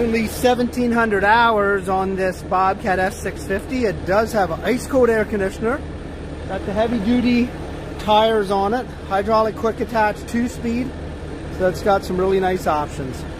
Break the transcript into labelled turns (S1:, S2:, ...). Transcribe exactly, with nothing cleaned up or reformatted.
S1: approximately seventeen hundred hours on this BOBCAT S six fifty. It does have an ice cold air conditioner. Got the heavy duty tires on it. Hydraulic quick attach two speed. So it's got some really nice options.